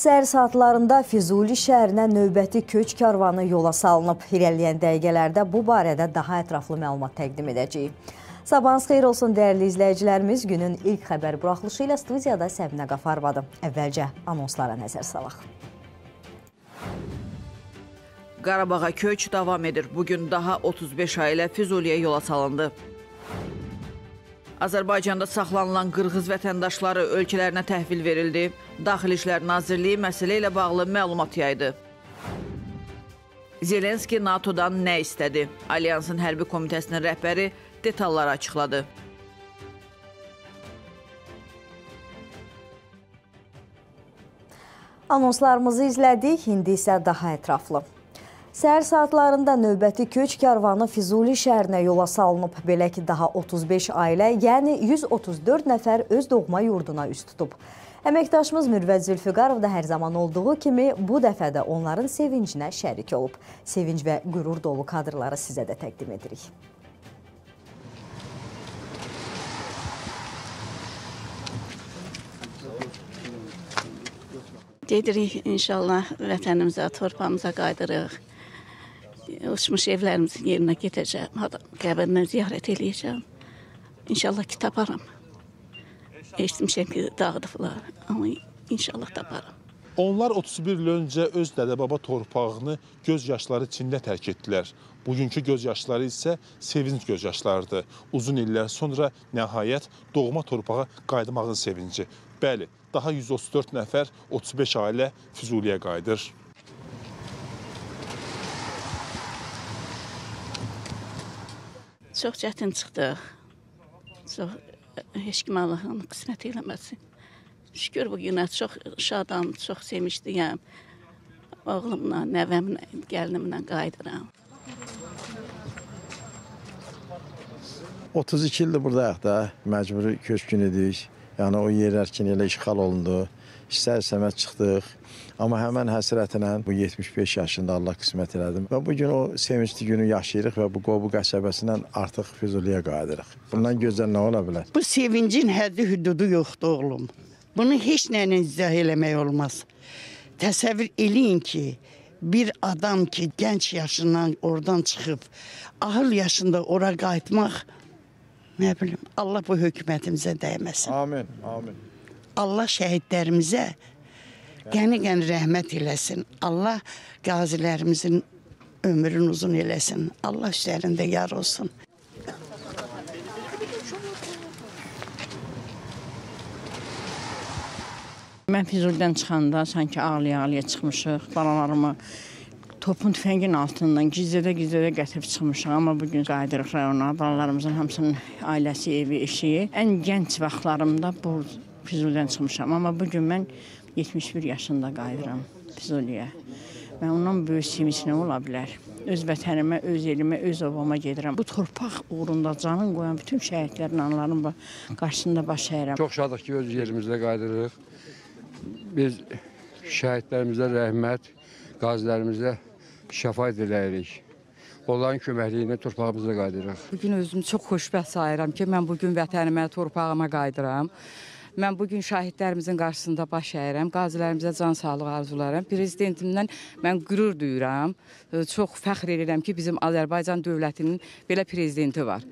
Səhər saatlarında Füzuli şəhərinə növbəti köç karvanı yola salınıb. İrəliyən dəqiqələrdə bu barədə daha ətraflı məlumat təqdim edəcəyik. Sabahınız xeyir olsun dəyərli izləyicilərimiz. Günün ilk xəbər buraxılışı ilə studiyada Səbinə Qafarvadır. Əvvəlcə anonslara nəzər salaq. Qarabağa köç davam edir. Bugün daha 35 ailə Füzuliyə yola salındı. Azərbaycanda saxlanılan qırğız vətəndaşları ölkələrinə təhvil verildi. Daxili İşlər Nazirliyi məsələ ilə bağlı məlumat yaydı. Zelenski NATO'dan nə istədi? Alyansın hərbi komitəsinin rəhbəri detalları açıqladı. Anonslarımızı izlədik, indi isə daha ətraflı. Səhər saatlarında növbəti köç karvanı Füzuli şəhərinə yola salınıb. Belə ki, daha 35 ailə, yəni 134 nəfər öz doğma yurduna üst tutub. Əməkdaşımız Mürvət Zülfüqarov da hər zaman olduğu kimi bu dəfə də onların sevincinə şərik olub. Sevinc və qürur dolu kadrları sizə də təqdim edirik. Gedirik inşallah vətənimizə, torpağımıza qaydırıq. Uçmuş evlərimizin yerinə gedəcəm, qəbrinə ziyarət eləyəcəm. İnşallah ki, taparam. Eşitmişəm ki, dağıdıblar, amma inşallah taparam. Onlar 31 il öncə öz dədə-baba torpağını göz yaşları içində tərk etdilər. Bugünkü göz yaşları isə sevinç göz yaşlarıdır. Uzun illər sonra nəhayət doğma torpağa qayıtmağın sevinci. Bəli, daha 134 nəfər, 35 ailə Füzuliyə qayıdır. Çox çətin çıxdıq. Heç kim Allahın qismət eləməsin. Şükür bugünə çox şadam, çox sevinçliyəm. Oğlumla, nəvəmlə, gəlinimlə qayıdıram. 32 ildir buradayıq da, məcburi köçkün idik. Yəni o yerlər ki, elə işğal olundu. İstər-istəməz çıxdıq. Amma həmən həsrətlə bu 75 yaşında Allah qismət elədim. Və bugün o sevinçli günü yaşayırıq və bu Qobu qəsəbəsindən artıq Füzuliyə qayıdırıq. Bundan gözəl nə ola bilər? Bu sevincin həddi hüdudu yoxdur oğlum. Bunu heç nəylə izah eləmək olmaz. Təsəvvür eləyin ki, bir adam ki, gənc yaşından oradan çıxıb, ahıl yaşında ora qayıtmaq, nə bilim, Allah bu hökumətimizə dəyməsin. Amin, amin. Allah şəhidlərimizə qəni-qəni rəhmət eləsin. Allah qazilərimizin ömrünü uzun eləsin. Allah işlərində yar olsun. Mən Füzulidən çıxanda sanki ağlaya-ağlaya çıxmışıq. Balalarımı topun tüfəngin altından gizlədə gətirib çıxmışıq. Amma bugün qayıdırıq rayona. Balalarımızın hamısının ailəsi, evi, eşiyi. Ən gənc vaxtlarımda bu Füzulidən çıxmışam. Amma bugün mən 71 yaşında qayıdıram Füzuliyə. Mən ondan böyük sevinç nə ola bilər? Öz vətənimə, öz elimə, öz obama gedirəm. Bu torpaq uğrunda canın qoyan bütün şəhidlərin, anıların qarşısında baş əyirəm. Çox şadıq ki, öz yerimizdə qayıdırıq. Biz şəhidlərimizə rəhmət, qazilərimizə şəfa diləyirik. Onların köməkliyinə torpağımıza qayıdırıq. Bugün özümü çox xoşbəxt sayıram ki, mən bugün vətənimə, torpağıma qayıdıram. Mən bugün şəhidlərimizin qarşısında baş əyirəm, qazilərimizə can sağlığı arzularım. Prezidentimdən mən qürur duyuram. Çox fəxr edirəm ki, bizim Azərbaycan dövlətinin belə prezidenti var.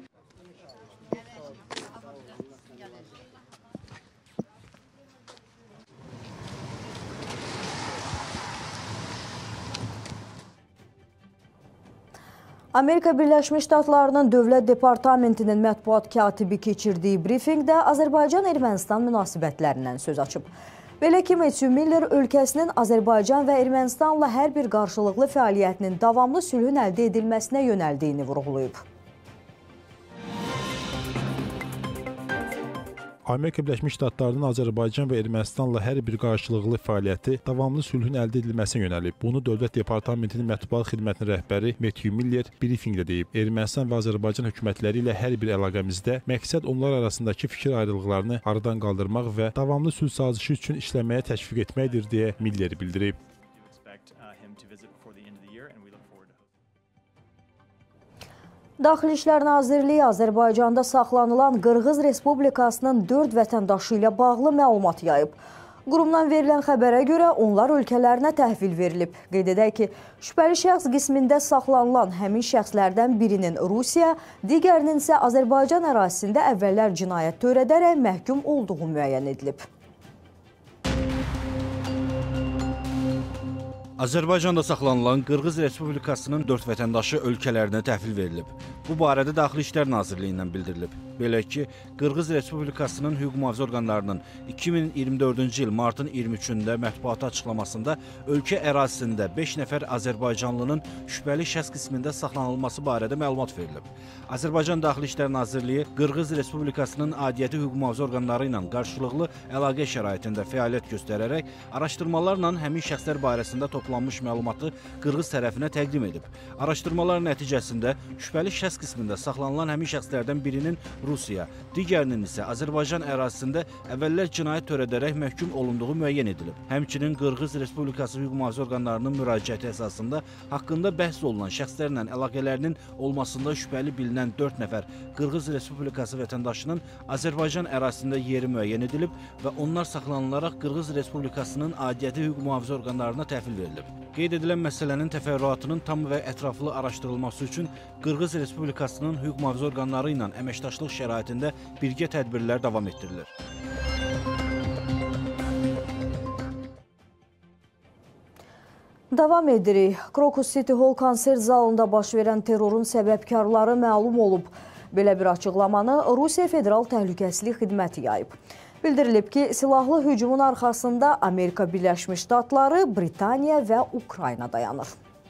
Amerika Birləşmiş Ştatlarının Dövlət Departamentinin mətbuat katibi keçirdiyi brifinqdə Azərbaycan-Ermənistan münasibətlərindən söz açıb. Belə ki, Matthew Miller ölkəsinin Azərbaycan və Ermənistanla hər bir qarşılıqlı fəaliyyətinin davamlı sülhün əldə edilməsinə yönəldiyini vurğulayıb. Amerika Birləşmiş Ştatlarının Azərbaycan və Ermənistanla hər bir qarşılıqlı fəaliyyəti davamlı sülhün əldə edilməsinə yönəlib. Bunu Dövlət Departamentinin mətbuat xidmətinin rəhbəri Matthew Miller brifinqdə deyib. Ermənistan və Azərbaycan hökumətləri ilə hər bir əlaqəmizdə məqsəd onlar arasındakı fikir ayrılıqlarını aradan qaldırmaq və davamlı sülh sazişi üçün işləməyə təşviq etməkdir, deyə Miller bildirib. Daxili İşlər Nazirliyi Azərbaycanda saxlanılan Qırğız Respublikasının 4 vətəndaşı ilə bağlı məlumat yayıb. Qurumdan verilən xəbərə görə onlar ölkələrinə təhvil verilib. Qeyd edək ki, şübhəli şəxs qismində saxlanılan həmin şəxslərdən birinin Rusiya, digərinin isə Azərbaycan ərazisində əvvəllər cinayət törədərək məhkum olduğu müəyyən edilib. Azərbaycanda saxlanılan Qırğız Respublikasının 4 vətəndaşı ölkələrinə təhvil verilib. Bu barədə Daxili İşlər Nazirliyindən bildirilib. Belə ki, Qırğız Respublikasının hüquq mühafizə orqanlarının 2024-cü il martın 23-də mətbuata açıqlamasında ölkə ərazisində 5 nəfər Azərbaycanlının şübhəli şəxs qismində saxlanılması barədə məlumat verilib. Azərbaycan Daxili İşlər Nazirliyi Qırğız Respublikasının aidiyyəti hüquq mühafizə orqanları ilə qarşılıqlı əlaqə şəraitində fəaliyyət göstərərək araşdırmalarla həmin şəxslər barəsində toplanmış məlumatı Qırğız tərəfinə təqdim edib. Araşdırmalar nəticəsində şübhəli şəxs qismində saxlanılan həmin şəxslərdən birinin Rusiya, digərinin isə Azərbaycan ərazisində əvvəllər cinayət törədərək məhkum olunduğu müəyyən edilib. Həmçinin Qırğız Respublikası hüquq mühafizə orqanlarının müraciəti əsasında haqqında bəhs olunan şəxslərlə əlaqələrinin olmasında şübhəli bilinən 4 nəfər Qırğız Respublikası vətəndaşının Azərbaycan ərazisində yeri müəyyən edilib və onlar saxlanılaraq Qırğız Respublikasının aidiyyəti hüquq mühafizə orqanlarına təhvil verilib. Qeyd edilən məsələnin təfərrüatının tam və ətraflı araşdırılması üçün Qırğız Respublikasının hüquq mühafizə orqanları ilə əməkdaşlıq şəraitində birgə tədbirlər davam etdirilir. Davam edirik. Krokus City Hall konsert zalında baş verən terrorun səbəbkarları məlum olub. Belə bir açıqlamanı Rusiya Federal Təhlükəsizlik Xidməti yayıb. Bildirilib ki, silahlı hücumun arxasında Amerika Birləşmiş Ştatları, Britaniya və Ukrayna dayanır.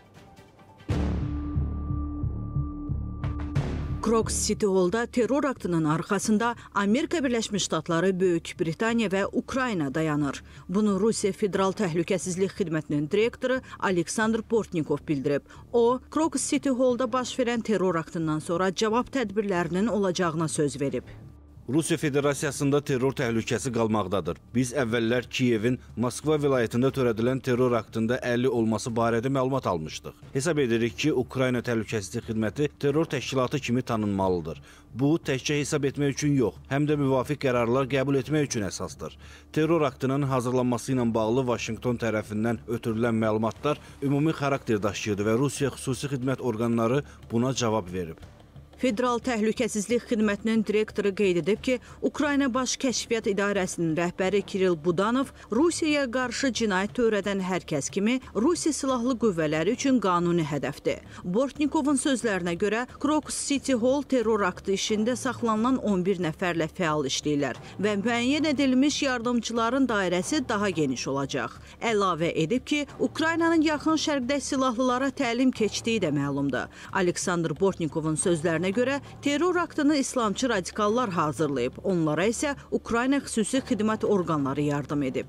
Krokus City Hall'da terror aktının arxasında Amerika Birləşmiş Ştatları, Böyük Britaniya və Ukrayna dayanır. Bunu Rusiya Federal Təhlükəsizlik Xidmətinin direktoru Aleksandr Bortnikov bildirib. O, Krokus City Hall'da baş verən terror aktından sonra cavab tədbirlərinin olacağına söz verib. Rusiya Federasiyasında terror təhlükəsi qalmaqdadır. Biz əvvəllər Kiyevin Moskva vilayətində törədilən terror aktında 50 olması barədə məlumat almışdıq. Hesab edirik ki, Ukrayna Təhlükəsizlik Xidməti terror təşkilatı kimi tanınmalıdır. Bu, təkcə hesab etmək üçün yox, həm də müvafiq qərarlar qəbul etmək üçün əsasdır. Terror aktının hazırlanması ilə bağlı Vaşinqton tərəfindən ötürülən məlumatlar ümumi xarakter daşıyırdı və Rusiya xüsusi xidmət orqanları buna cavab verib. Federal Təhlükəsizlik Xidmətinin direktoru qeyd edib ki, Ukrayna Baş Kəşfiyyat İdarəsinin rəhbəri Kiril Budanov Rusiyaya qarşı cinayət törədən hər kəs kimi Rusiya silahlı qüvvələri üçün qanuni hədəfdir. Bortnikovun sözlərinə görə Krokus City Hall terror aktı işində saxlanılan 11 nəfərlə fəal işləyirlər və müəyyən edilmiş yardımcıların dairəsi daha geniş olacaq. Əlavə edib ki, Ukraynanın yaxın şərqdə silahlılara təlim keçdiyi də məlumdur. Aleksandr Bortnikovun sözlərinə görə terror aktını İslamçı radikallar hazırlayıb. Onlara isə Ukrayna xüsusi xidmət orqanları yardım edib.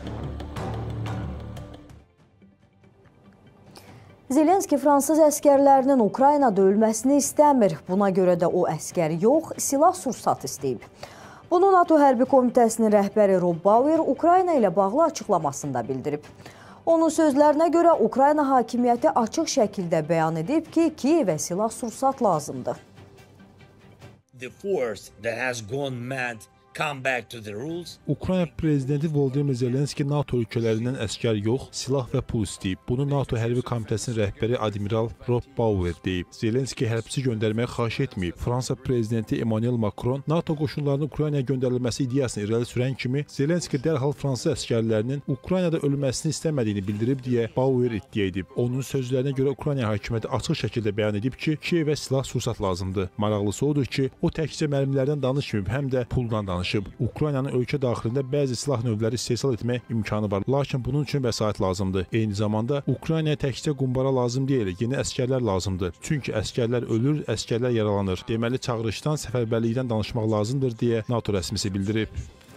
Zelenski Fransız əskərlərinin Ukraynada ölməsini istəmir. Buna görə də o əskər yox, silah-sursat istəyib. Bunu NATO Hərbi Komitəsinin rəhbəri Rob Bauer Ukrayna ilə bağlı açıqlamasında bildirib. Onun sözlərinə görə Ukrayna hakimiyyəti açıq şəkildə bəyan edib ki, Kiyevə silah-sursat lazımdır. The force that has gone mad come back to the rules. Ukrayna prezidenti Volodymyr Zelenski NATO ölkələrindən əskər yox, silah və pul istəyib. Bunu NATO Hərbi Komitəsinin rəhbəri Admiral Rob Bauer deyib. Zelenski hərbçi göndərməyi xahiş etməyib. Fransa prezidenti Emmanuel Macron NATO qoşunlarının Ukraynaya göndərilməsi ideyasını irəli sürən kimi Zelenski dərhal Fransız əskərlərinin Ukraynada ölməsini istəmədiyini bildirib deyə Bauer iddia edib. Onun sözlərinə görə Ukrayna hakimiyyəti açıq şəkildə bəyan edib ki, Kiyevə silah-sursat lazımdır. Maraqlısı odur ki, o təkcə mərmilərdən danışmayıb, həm də puldan danışıb. Ukraynanın ölkə daxilində bəzi silah növləri istehsal etmək imkanı var. Lakin bunun üçün vəsait lazımdır. Eyni zamanda Ukraynaya təkcə qumbara lazım deyil, yeni əskərlər lazımdır. Çünki əskərlər ölür, əskərlər yaralanır. Deməli, çağırışdan, səfərbərlikdən danışmaq lazımdır deyə NATO rəsmisi bildirib.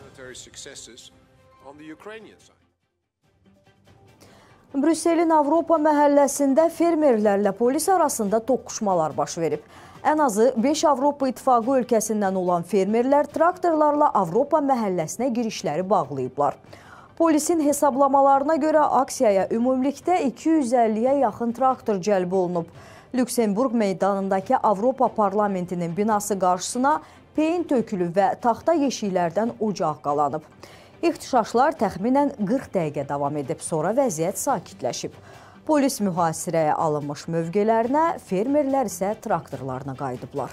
Brüsselin Avropa məhəlləsində fermerlərlə polis arasında toqquşmalar baş verib. Ən azı 5 Avropa İttifaqı ölkəsindən olan fermerlər traktorlarla Avropa məhəlləsinə girişləri bağlayıblar. Polisin hesablamalarına görə aksiyaya ümumilikdə 250-yə yaxın traktor cəlb olunub. Lüksemburq meydanındakı Avropa Parlamentinin binası qarşısına peyin tökülüb və taxta yeşiklərdən ocaq qalanıb. İxtişaşlar təxminən 40 dəqiqə davam edib, sonra vəziyyət sakitləşib. Polis mühasirəyə alınmış mövqelərinə, fermerlər isə traktorlarına qayıdıblar.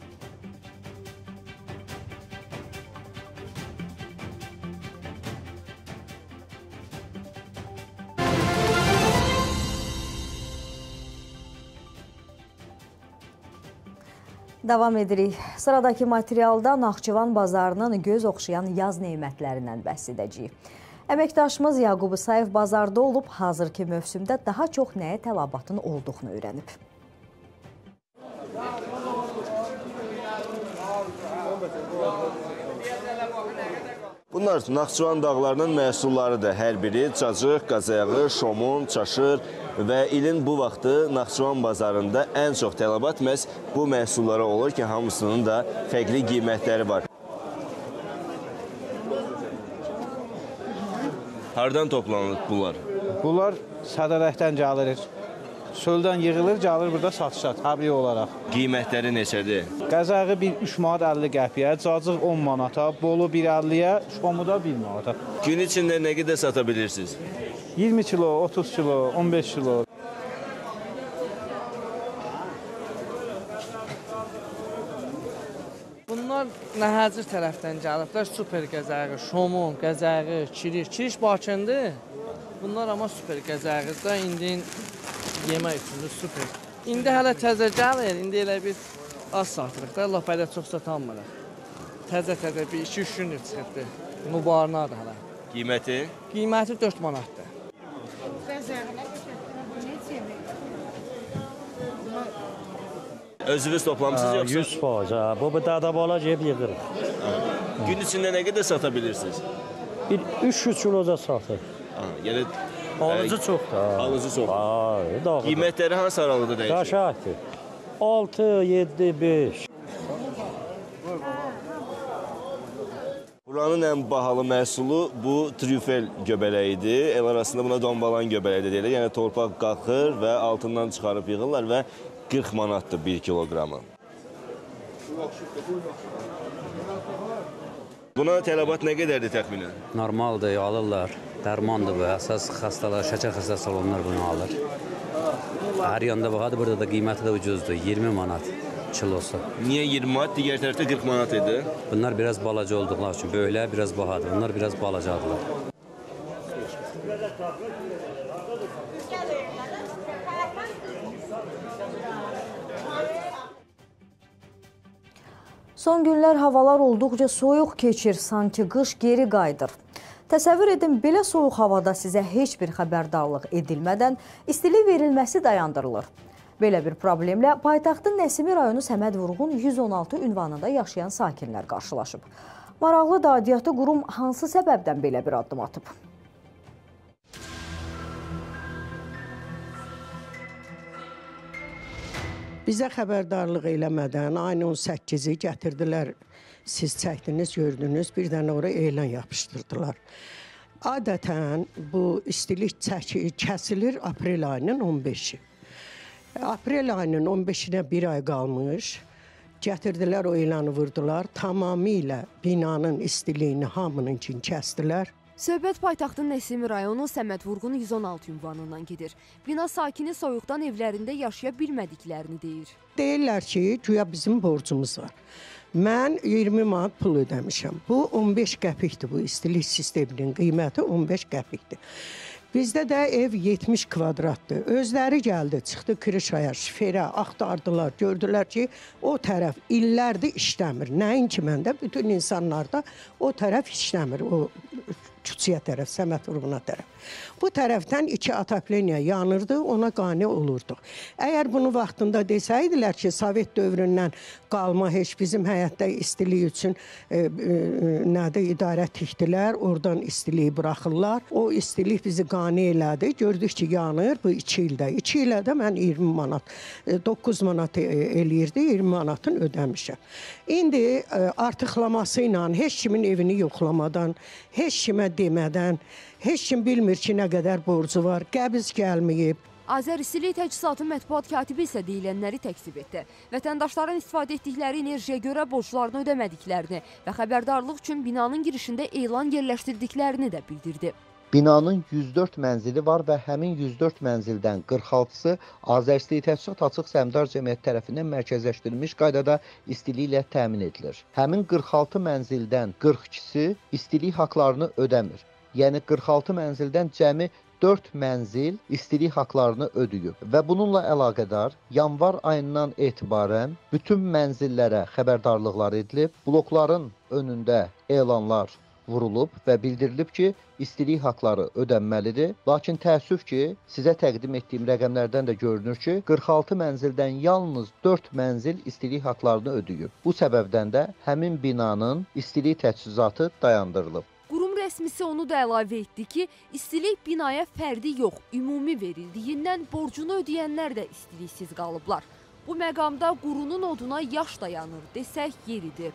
Davam edirik. Sıradakı materialda Naxçıvan bazarının göz oxşayan yaz neymətlərindən bəhs edəcəyik. Əməkdaşımız Yaqub İsayev bazarda olub, hazırki mövsümdə daha çox nəyə tələbatın olduğunu öyrənib. Bunlar Naxçıvan dağlarının məhsullarıdır. Hər biri cacıq, qazayağı, şomun, çaşır və ilin bu vaxtı Naxçıvan bazarında ən çox tələbat məhz bu məhsullara olur ki, hamısının da fərqli qiymətləri var. Hardan toplanır bunlar? Bunlar Sədərəkdən gəlir. Söldən yığılır, gəlir burada satışa, təbii olaraq. Qiymətləri neçədir? Qazağı 3 manat 50 qəpiyə, cacıq 10 manata, bolu 1.50-yə, şomu da 1 manata. Gün içində nə qədər sata bilirsiniz? 20 kilo, 30 kilo, 15 kilo. Bunlar Nəhəcir tərəfdən gəliblər, super qəzağı, şomun, qəzağı, kiriş. Kiriş Bakındır. Bunlar amma super qəzağıdır. İndi yemək üçündür, super. İndi hələ təzə gəlir, indi elə bir az satırıq da, Allah belə çox satanmırıq. Təzə-təzə bir 2-3 gündür çıxıbdır. Mübarinadır hələ. Qiyməti? Qiyməti 4 manatdır. Özünüz toplamısınız yoxsa? 100%. Bu dada bala yeyib yığırıq. Gün içində nə qədər sata bilirsiniz? 300 kiloda satır. Yəni alıcı çoxdur. Alıcı çox. Qiymətləri hansı aralıqda dəyişir? Qaşaqdır. 6, 7, 5. Buranın ən bahalı məhsulu bu trüfel göbələyidir. El arasında buna dombalan göbələyi də deyilir. Yəni torpaq qalxır və altından çıxarıb yığırlar və 40 manatdır 1 kiloqramı. Buna tələbat nə qədərdir təxminən? Normaldır, alırlar. Dərmandır bu, əsas xəstələr, şəkər xəstəsi olanlar bunu alır. Hər yanda baxadı, burada da qiyməti də ucuzdur, 20 manat kilosu. Niyə 20 manat, digər tərəfdə 40 manat idi? Bunlar biraz balaca olduqlar üçün, böyüklər biraz bahadır, bunlar biraz balacadırlar. Son günlər havalar olduqca soyuq keçir, sanki qış geri qayıdır. Təsəvvür edin, belə soyuq havada sizə heç bir xəbərdarlıq edilmədən istilik verilməsi dayandırılır. Belə bir problemlə paytaxtın Nəsimi rayonu Səməd Vurğun 116 ünvanında yaşayan sakinlər qarşılaşıb. Maraqlı da aidiyyatı qurum hansı səbəbdən belə bir addım atıb? Bizə xəbərdarlıq eləmədən ayın 18-i gətirdilər. Siz çəkdiniz, gördünüz, bir dənə oraya elan yapışdırdılar. Adətən bu istilik kəsilir aprel ayının 15-i. Aprel ayının 15-inə bir ay qalmış, gətirdilər o elanı vurdular. Tamamilə binanın istiliyini hamınınkini kəsdilər. Söhbət paytaxtın Nəsimi rayonu Səməd Vurğun 116 ünvanından gedir. Bina sakini soyuqdan evlərində yaşaya bilmədiklərini deyir. Deyirlər ki, güya bizim borcumuz var. Mən 20 manat pul ödəmişəm. Bu 15 qəpikdir, bu istilik sisteminin qiyməti 15 qəpikdir. Bizdə də ev 70 kvadratdır. Özləri gəldi, çıxdı Kirişaya, şiferə, axtardılar, gördülər ki, o tərəf illərdir işləmir. Nəinki məndə, bütün insanlarda o tərəf işləmir, o küçüyə tərəf, Səməd Vurğuna tərəf. Bu tərəfdən 2 atapleniya yanırdı, ona qane olurduq. Əgər bunu vaxtında desəydilər ki, Sovet dövründən qalma heç bizim həyətdə istilik üçün idarə tikdilər, oradan istiliyi buraxırlar. O istilik bizi qane elədi, gördük ki, yanır bu 2 ildə. 2 ilə də mən 20 manat, 9 manat eləyirdi, 20 manatın ödəmişəm. İndi artıqlaması ilə heç kimin evini yoxlamadan, heç kimə demədən, heç kim bilmir ki, nə qədər borcu var, qəbiz gəlməyib. Azəristilik Təchizatı mətbuat katibi isə deyilənləri təkzib etdi. Vətəndaşların istifadə etdikləri enerjiyə görə borclarını ödəmədiklərini və xəbərdarlıq üçün binanın girişində elan yerləşdirdiklərini də bildirdi. Binanın 104 mənzili var və həmin 104 mənzildən 46-sı Azəristilik Təchizat Açıq Səhmdar Cəmiyyət tərəfindən mərkəzləşdirilmiş qaydada istiliklə təmin edilir. Həmin 46 mənzildən 42-si istilik haqlarını ödəmir. Yəni 46 mənzildən cəmi 4 mənzil istilik haqlarını ödəyib və bununla əlaqədar yanvar ayından etibarən bütün mənzillərə xəbərdarlıqlar edilib, blokların önündə elanlar vurulub və bildirilib ki, istilik haqları ödənməlidir. Lakin təəssüf ki, sizə təqdim etdiyim rəqəmlərdən də görünür ki, 46 mənzildən yalnız 4 mənzil istilik haqlarını ödəyib. Bu səbəbdən də həmin binanın istilik təchizatı dayandırılıb. Qurum rəsmisi onu da əlavə etdi ki, istilik binaya fərdi yox, ümumi verildiyindən borcunu ödəyənlər də istiliksiz qalıblar. Bu məqamda qurunun oduna yaş dayanır desək yeridir.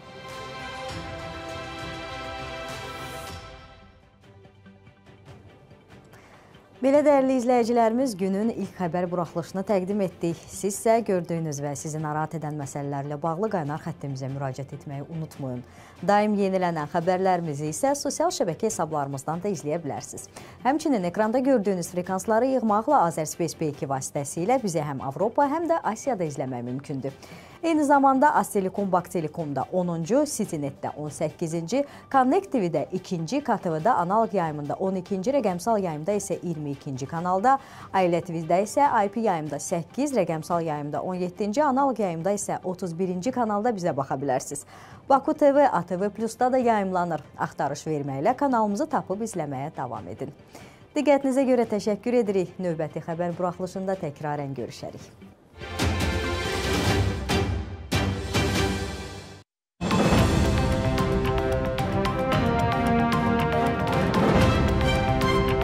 Belə dəyərli izləyicilərimiz, günün ilk xəbər buraxılışını təqdim etdik. Siz isə gördüyünüz və sizi narahat edən məsələlərlə bağlı qaynar xəttimizə müraciət etməyi unutmayın. Daim yenilənən xəbərlərimizi isə sosial şəbəkə hesablarımızdan da izləyə bilərsiniz. Həmçinin ekranda gördüyünüz frekansları yığmaqla Azərspace B2 vasitəsilə bizə həm Avropa, həm də Asiyada izləmək mümkündür. Eyni zamanda Aztelekom Baktelekomda 10-cu, Citynet-də 18-ci, Connect TV-də 2-ci, KTV-də analog yayımında 12-ci, rəqəmsal yayımda isə 22-ci kanalda, Ailə TV-də isə IP yayımda 8, rəqəmsal yayımda 17-ci, analog yayımda isə 31-ci kanalda bizə baxa bilərsiniz. Baku TV, ATV Plus-da da yayımlanır. Axtarış verməklə kanalımızı tapıb izləməyə davam edin. Diqqətinizə görə təşəkkür edirik. Növbəti xəbər buraxılışında təkrarən görüşərik.